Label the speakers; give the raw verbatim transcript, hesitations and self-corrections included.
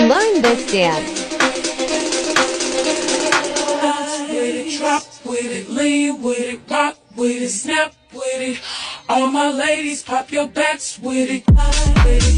Speaker 1: Learn this dance.
Speaker 2: Bounce with it, drop with it, lean with it, rock with it, snap with it. All my ladies, pop your backs with it. With it.